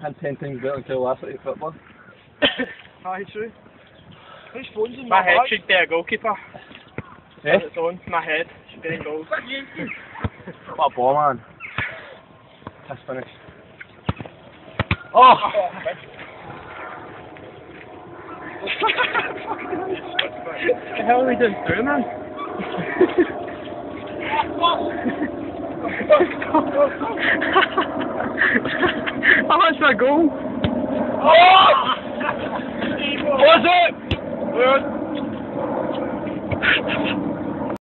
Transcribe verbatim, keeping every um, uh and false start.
had ten things better than last week in football. Aye, true. Whose phone's in My my head bag? should be a goalkeeper. Eh? On its own. My head should be in goals. What a ball, man. That's finished. Oh! What the hell are we doing through, man? Oh, that's my goal. Oh! Was it? Good.